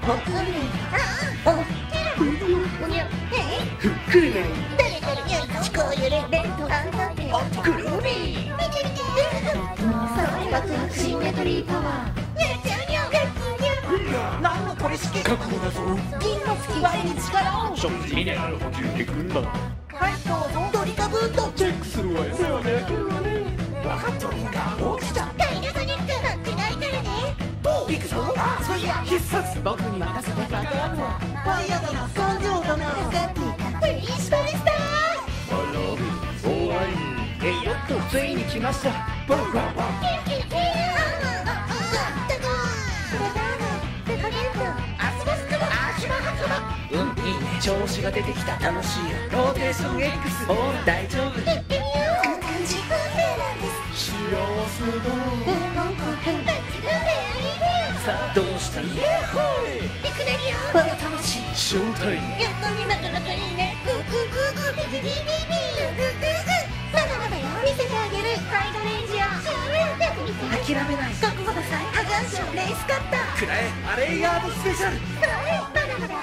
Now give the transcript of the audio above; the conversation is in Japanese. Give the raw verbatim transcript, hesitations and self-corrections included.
僕ね。ああ。おにゃ。え？ふっくりない。誰かにやちこうゆれ弁当あんたって。おくるみ。見て見て。さあ、爆シンメトリーパワー。やっちゃうにゃ。何の取り式？覚悟だぞ。銀の月割に力を。食事ミネラル補給で軍だ。はい、どうぞ。ドリカブートチェックするわよ。ではね、分かっとるんか。大きさ。ダイナソニックなんてないからね。おう、行くぞ。あ、そういや、必殺。僕に任せて。バカ野郎。ファイヤーだな。根性だな。分かっていた。フリースタイスター。I love you. おーい。えいよっと、ついに来ました。バンバンバン。キュキュキュー。ああ、あ、だが。それだな。デカゲント。足場すくば。足場白馬。うん、いいね。調子が出てきた。楽しいよ。ローテーション X。おー、大丈夫。行ってみよう。この感じ、運命なんです。幸せだ。え、なんか変。運命ありね。さあ、どうしたの？イエーイ。ビクネリア。我が魂。ショータイム。やっとになかなかいいね。グーグーグーグービビビビビ。グーグーグー。まだまだよ。見せてあげる。サイドレンジャー。やってみて。諦めない。覚悟なさい。ハガンションレースカッター。くらえ、アレイヤードスペシャル。それ、まだまだ